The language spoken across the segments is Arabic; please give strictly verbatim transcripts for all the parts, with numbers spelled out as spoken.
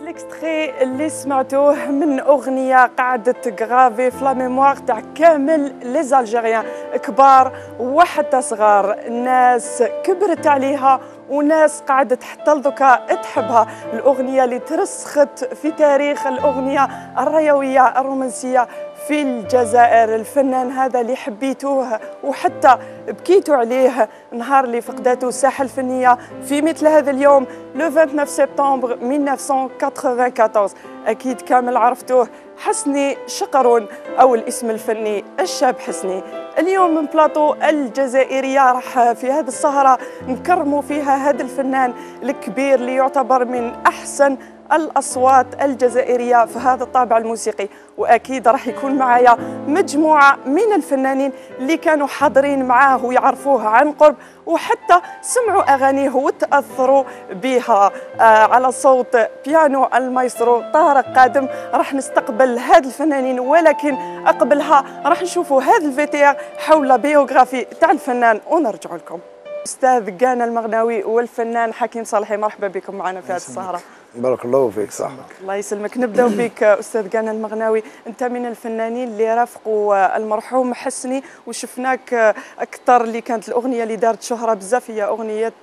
الاكستري اللي سمعتوه من اغنيه قعدت غرافي في لا ميموار تاع كامل لي زالجيريان، كبار وحتى صغار، ناس كبرت عليها وناس قعدت حتى لدوكا تحبها. الاغنيه اللي ترسخت في تاريخ الاغنيه الريويه الرومانسيه في الجزائر. الفنان هذا اللي حبيتوه وحتى بكيتوا عليه نهار اللي فقدته الساحه الفنيه في مثل هذا اليوم لو اثنين وعشرين سبتمبر ألف وتسعمائة وأربعة وثمانين. اكيد كامل عرفتوه، حسني شقرون او الاسم الفني الشاب حسني. اليوم من بلاطو الجزائريه راح في هذه السهره نكرموا فيها هذا الفنان الكبير اللي يعتبر من احسن الأصوات الجزائرية في هذا الطابع الموسيقي. وأكيد راح يكون معايا مجموعة من الفنانين اللي كانوا حاضرين معاه ويعرفوه عن قرب وحتى سمعوا أغانيه وتأثروا بها. آه على صوت بيانو المايسترو طارق قادم راح نستقبل هاد الفنانين، ولكن قبلها راح نشوفوا هذا الفيديو حول بيوغرافي تاع الفنان ونرجع لكم. أستاذ غانا المغناوي والفنان حكيم صالحي، مرحبا بكم معنا في هذه السهرة. بارك الله فيك. صح، الله يسلمك. نبداو بك استاذ غانا المغناوي، انت من الفنانين اللي رافقوا المرحوم حسني وشفناك اكثر اللي كانت الاغنيه اللي دارت شهره بزاف هي اغنيه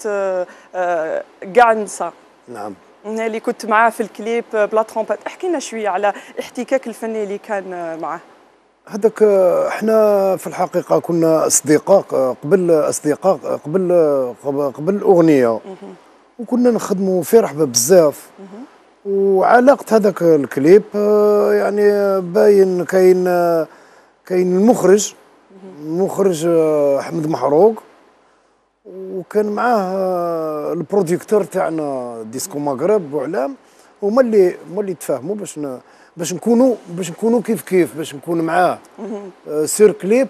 كاع نسى. نعم، اللي كنت معاه في الكليب بلا ترومبات. احكي لنا شويه على احتكاك الفني اللي كان معاه. هذاك احنا في الحقيقه كنا اصدقاء قبل اصدقاء قبل قبل الاغنيه، وكنا نخدموا في رحبه بزاف. وعلاقه هذاك الكليب يعني باين كاين كاين المخرج المخرج احمد محروق، وكان معاه البروديكتور تاعنا ديسكو مغرب بوعلام، هما اللي هما اللي تفاهموا باش باش نكونوا باش نكونوا كيف كيف باش نكون معاه سير كليب.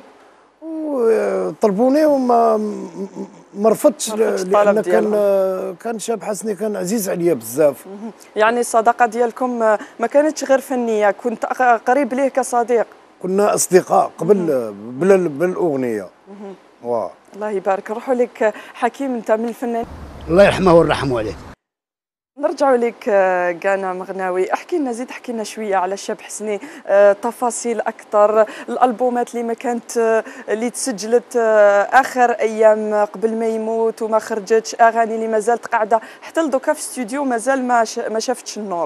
وطلبوني وما ما رفضتش لان كان كان شاب حسني كان عزيز عليا بزاف. يعني الصداقه ديالكم ما كانتش غير فنيه، كنت قريب ليه كصديق. كنا اصدقاء قبل بلا بالاغنيه. واه الله يبارك. نروحوا لك حكيم، انت من الفنان الله يرحمه ويرحمه عليه. نرجعوا لك غانا مغناوي، احكي لنا زيد احكي لنا شويه على الشاب حسني، أه تفاصيل اكثر، الالبومات اللي ما كانت اللي تسجلت اخر ايام قبل ما يموت وما خرجتش، اغاني اللي ما زالت قاعده حتى لدوكا في استوديو مازال ما ما شافتش النور.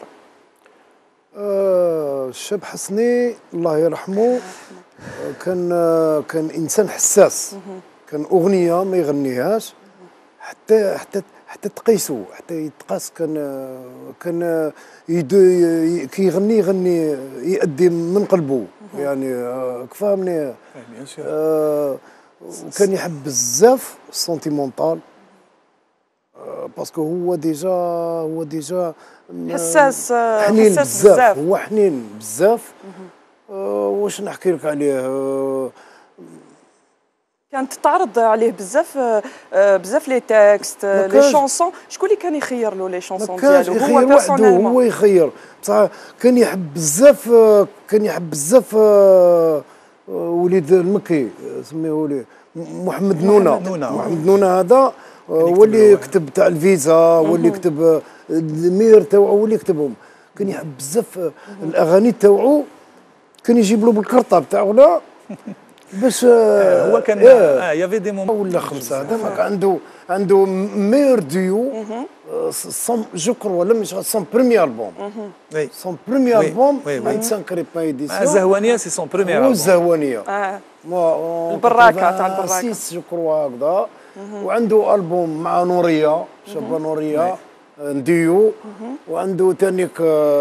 أه الشاب حسني الله يرحمه كان كان انسان حساس، كان اغنيه ما يغنيهاش حتى حتى حتى تقيسو حتى يتقاس. كان كان كي يغني يغني يأدي من قلبه، يعني كفاهمني. آه كان يحب بزاف السونتيمونتال، آه باسكو هو ديجا هو ديجا حساس حنين حساس بزاف, بزاف. هو حنين بزاف. آه واش نحكي لك عليه، آه كانت تعرض عليه بزاف بزاف لي تكست لي شونسون. شكون اللي كان يخير له لي شونسون ديالو؟ هو بيرسونيلمون هو يخير بصح. كان يحب بزاف كان يحب بزاف وليد المكي سميه لي محمد نونه. محمد نونه هذا هو اللي يكتب تاع الفيزا، هو اللي يكتب المير تاعو، هو اللي يكتبهم. كان يحب بزاف الاغاني تاعو، كان يجيب له بالكرطه تاعو لا باش آه هو كان اه يافي دي مومون ولا خمسه. هذا عنده عنده مير ديو سون جو كرو ولا مش سون بريمير البوم. وي سون بريمير البوم عند سانكري با ايديسيون. الزهوانيه سي سون بريمير البوم. الزهوانيه اه مو البراكه تاع البراكه سيس جو كرو هكذا. وعنده البوم مع نوريه شابه نوريه نديو. وعنده تانيك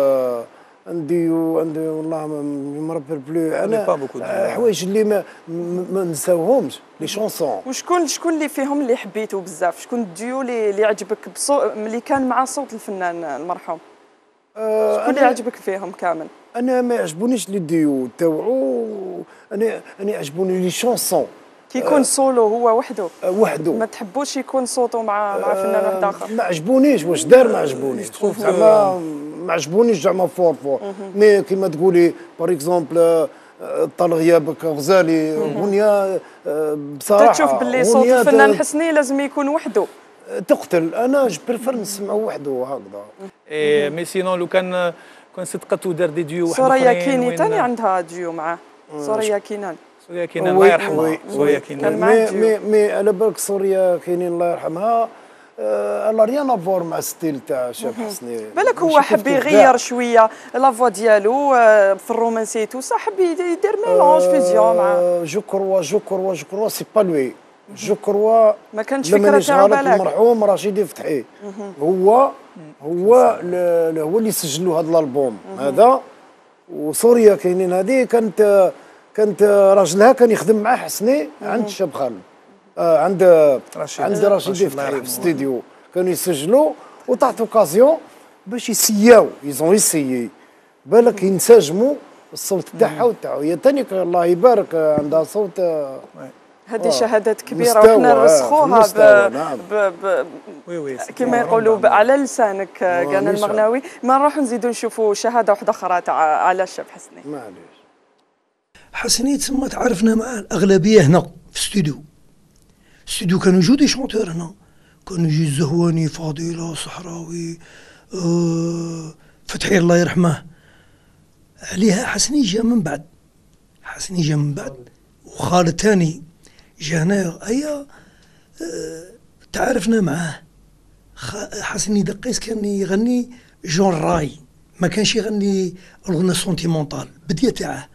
عندي عندي والله ما رابيل بلو انا حوايج اللي ما ما نساوهمش لي شونسون. وشكون شكون اللي فيهم اللي حبيتو بزاف؟ شكون الديو اللي اللي عجبك بصوت اللي كان مع صوت الفنان المرحوم؟ أه شكون اللي عجبك فيهم كامل؟ انا ما يعجبونيش لي ديو تاوعو، انا انا يعجبوني لي شونسون كي يكون أه سولو هو وحده. أه وحده ما تحبوش يكون صوته مع مع فنان واحد اخر؟ ما عجبونيش واش دار، ما عجبونيش زعما ما عجبونيش زعما فور فور. مي كيما تقولي بار اكزومبل طال غيابك غزالي اغنيه بصراحه تشوف باللي صوت الفنان حسني لازم يكون وحده. تقتل. انا جو بريفير نسمعه وحده هكذا. إيه مي سينون لو كان كان صدقت ودار دي ديو واحد سوريا كيني ثاني عندها ديو معاه. سوريا كينان سوريا كينان الله يرحمها. سوريا كان كينان معاه مي مي مي على بالك سوريا كاينين الله يرحمها. الا ريان افور مع ستيل تاع شاب حسني. بالك هو حب يغير شويه لا فوا ديالو آه، في الرومانسي تو صح حب يدير ميلونج فيزيون مع جو كروا جو كروا جو كروا سي با لوي. جو كروا ما كانتش فكره تاعو بالك. المرحوم رشيدي فتحي هو هو ل- هو اللي سجل له هذا الالبوم هذا. وسوريا كاينين هذه كانت كانت راجلها كان يخدم مع حسني عند الشاب خالد. آه عند رشيد. عند رشيد رشيد الله فتحي في يرحمه. الاستديو كانوا يسجلوا وطاحت اوكازيون باش يسياو يزون يسيي بالك ينسجموا الصوت تاعها وتاعو. هي ثاني الله يبارك عندها صوت هذه شهادات كبيره مستوى، وحنا آه، نرسخوها مستوى، ب... نعم. ب... ب... وي وي كما يقولوا ب- على لسانك آه، كان ماشي. المغناوي. ما نروحوا نزيدوا نشوفوا شهاده واحده اخرى تاع على الشاب حسني. معليش. حسني تسمى تعرفنا معاه الأغلبية هنا في الاستوديو. الاستوديو كانوا يجوا دي شونتور هنا، كانوا يجي الزهواني، فضيلة، صحراوي، آه فتحي الله يرحمه. عليها حسني جا من بعد، حسني جا من بعد، وخالد تاني جا هنايا. هيا آه تعرفنا معاه. خ- حسني دقيس كان يغني جون راي، ما كانش يغني الغنى سونتيمونتال بديه تاعه.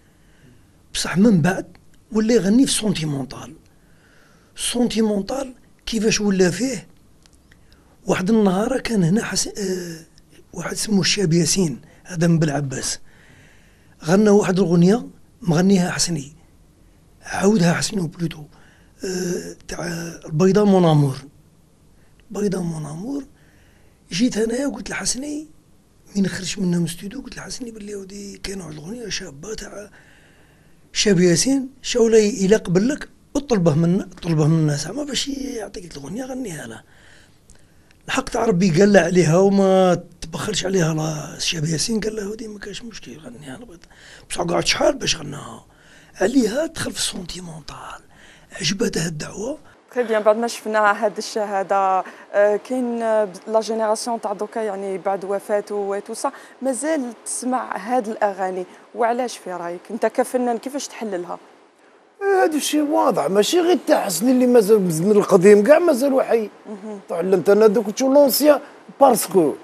بصح من بعد ولا يغني في سونتيمونتال. سونتيمونتال كيفاش ولا فيه؟ واحد النهار كان هنا حس... آه... واحد اسمه الشاب ياسين، هذا من بلعباس، غنى واحد الغنية مغنيها حسني، عاودها حسني بلوتو آه... تاع البيضاء مون امور. بيضاء مون امور جيت هنايا وقلت لحسني من خرج منها من الاستوديو، قلت لحسني باللي ودي كاين واحد الغنية شابة تاع شاب ياسين شاولا إلا قبل لك اطلبه من طلبه من الناس زعما باش يعطيك الغنية غنيها له. الحق تاع ربي قال له عليها وما تبخلش عليها لا الشاب ياسين، قال له ودي ما كاش مشكل غنيها له بصح قعد شحال باش غناها عليها. دخل في السونتيمونتال، عجبتها الدعوة. تري بيان. بعد ما شفنا هذه الشهاده آه، كاين آه، لا جينيراسيون تاع دوكا يعني بعد وفاته وتو صا مازال تسمع هاد الاغاني. وعلاش في رايك انت كفنان كيفاش تحللها؟ هذا الشيء واضح، ماشي غير تاع حسني اللي مازال من القديم كاع مازالوا حي. تعلمت انا دوك تشوف لونسيان باسكو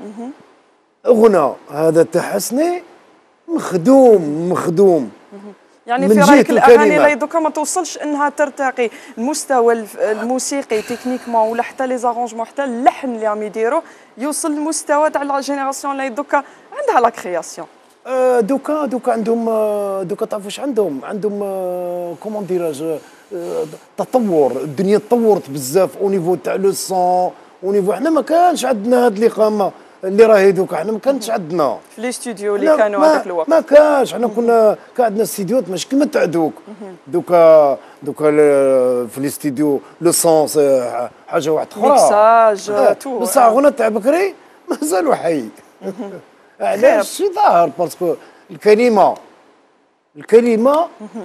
غنى هذا تاع حسني مخدوم مخدوم. يعني من في جهة رايك الاغاني الكلمات. اللي دوكا ما توصلش انها ترتقي المستوى الف- الموسيقي تكنيكمون ولا حتى لي زارونجمون حتى اللحن اللي عم يديروه يوصل للمستوى تاع لا جينيراسيون اللي دوكا عندها لا كرياسيون. آه، دوكا دوكا عندهم آه، دوكا تعرف واش عندهم؟ عندهم آه، كومون ديراج آه، تطور. الدنيا تطورت بزاف او نيفو تاع لو سون او نيفو. حنا ما كانش عندنا هاد الاقامه اللي راهي دوكا، حنا ما كانش عندنا في لي ستوديو اللي لا، كانوا ما- هذاك الوقت. ما كانش. حنا كنا كان عندنا استديوهات ماشي كيما تاع دوك. دوكا دوكا ل- في الاستديو لو سونس حاجه واحده اخرى. ميكساج آه، تو بصح غنى تاع بكري مازالوا حي. علاش؟ ظاهر باسكو الكلمه الكلمه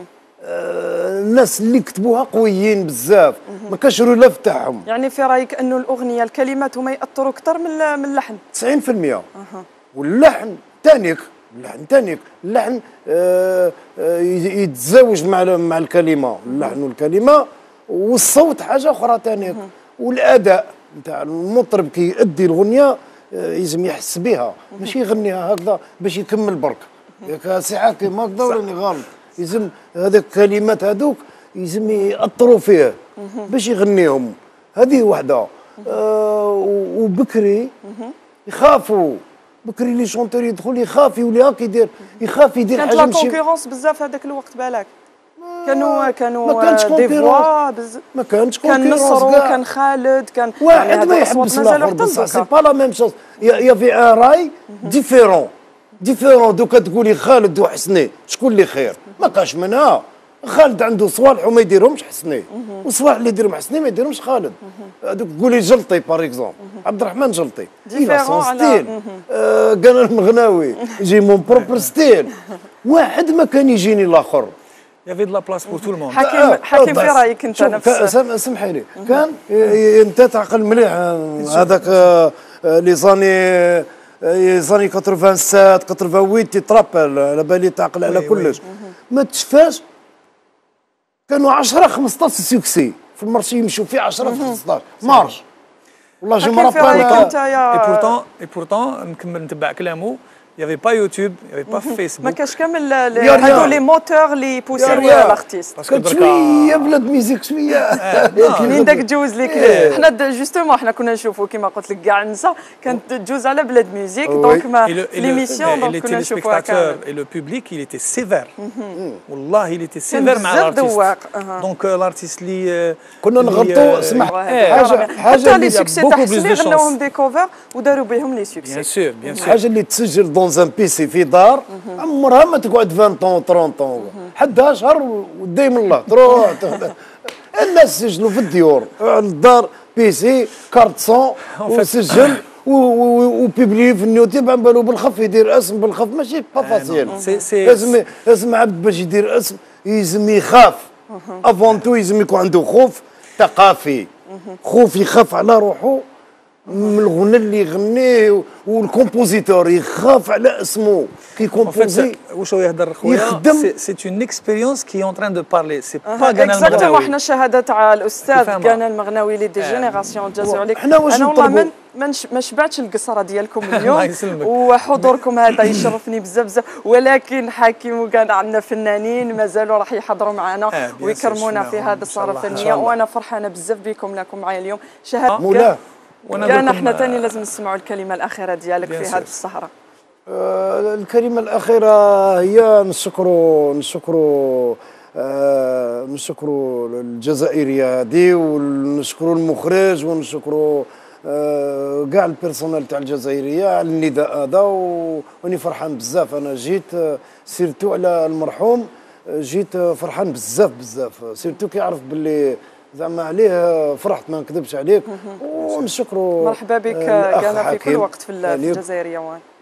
آه الناس اللي كتبوها قويين بزاف، ما كانش الرولف تاعهم. يعني في رايك انه الاغنيه الكلمات هما ياثروا اكثر من ال- من اللحن؟ تسعين بالمئة. واللحن تانيك اللحن تانيك اللحن آه آه يتزاوج مع مع الكلمه. اللحن والكلمه والصوت حاجه اخرى تانيك. والاداء نتاع المطرب كي يؤدي الغنيه آه يلزم يحس بها، ماشي يغنيها هكذا باش يكمل برك. ياك سي حاكم هكذا وراني غلط. يلزم هذاك الكلمات هذوك يلزم ياثروا فيه باش يغنيهم. هذه وحده. آه وبكري يخافوا. بكري لي شونتور يدخل يخاف يولي هاك يدير يخاف يدير كانت حاجه لا ماشي. كونكورونس بزاف هذاك الوقت بالك. كانوا كانوا ما كانتش دي concurrence. فوا بز... ما كانش كان concurrence نصرو كاع. كان خالد كان واحد يعني ما هاد الأصوات يحبس مازالوا الاخر حتى بصح سي لدوكا. با لا ميم شوز. يا في ان راي ديفيرون ديفيرون. دوكا تقولي خالد وحسني شكون اللي خير؟ ما كاش منها. خالد عنده صوالح وما يديرهمش حسني، وصوالح اللي يديرهم حسني ما يديرهمش خالد. دوك تقولي جلطي باغ اكزومبل، عبد الرحمن جلطي إلا سون Différent على- ستيل. آه، كان المغناوي يجي مون بروبر ستيل. واحد ما كان يجيني الاخر. يافي دو لا بلاس بور تو الموند. حكيم حكيم في رايك انت نفس سامحي لي كان انت تعقل مليح هذاك لي زاني لي زاني سبعة وثمانين ثمانية وثمانين تيترابل على بالي تعقل على كلش ما تشفاش كانوا عشرة خمسطاش سوكسي في المارشي يمشوا فيه عشرة في خمسطاش مارش والله جو مرابل. اي بورتون اي بورتون نكمل نتبع كلامه. Il n'y avait pas YouTube, il n'y avait pas Facebook. ما كاش كامل هذو لي موتور اللي يبوسيو لارتيست. كانت شويه بلاد ميوزيك شويه منين داك تجوز لك حنا جوستومون حنا كنا نشوفوا كيما قلت لك كاع النساء كانت تجوز على بلاد ميوزيك دونك ما ليميسيون دونك كنا نشوفوها كامل. Et le public il était sévère. والله il était sévère مع الارتيست. دونك الارتيست اللي كنا نغلطوا اسمح حاجه حاجه لي سوكسي تاع حسني غناوهم دي كوفر وداروا بهم لي سوكسي. بيان سور بيان سور. حاجه اللي تسجل دون ان بيسي في دار عمرها ما تقعد عشرين طون ثلاثين طون حدها شهر ودايم الله تروح الناس سجلوا في الديور الدار بيسي كارت صون وسجل وبيبلي في اليوتيوب عم بالو بالخف يدير اسم بالخف ماشي با فاسيل. لازم لازم عبد باش يدير اسم يلزم يخاف افونتو يلزم يكون عنده خوف ثقافي خوف يخاف على روحه من الغنى اللي يغنيه والكومبوزيتور يخاف على اسمه كي كومبوزي واش هو يهضر خويا سي اون اكسبيريونس كي اون تران دو بارلي سي با غانا المغناوي. اكزاكتومون حنا شهاده تاع الاستاذ غانا المغناوي اللي دي جينيراسيون جازو عليك. حنا واش انا والله ما شبعتش القصره ديالكم اليوم وحضوركم هذا يشرفني بزاف بزاف ولكن حكيم وكان عندنا فنانين مازالوا راح يحضروا معنا ويكرمونا في هذه السهره الفنيه وانا فرحانه بزاف بكم لكم معايا اليوم شهاده كان احنا ثاني لازم نسمعوا الكلمه الاخيره ديالك في هذه السهره. آه الكلمه الاخيره هي نشكروا نشكروا آه نشكروا الجزائريه هذه ونشكروا المخرج ونشكروا آه كاع البيرسونيل تاع الجزائريه على النداء هذا واني فرحان بزاف. انا جيت سيرتو على المرحوم جيت فرحان بزاف بزاف سيرتو كيعرف باللي زعما عليه فرحت ما نكذبش عليك ونشكروا مرحبا بك كان في كل وقت في الجزائر يا وان.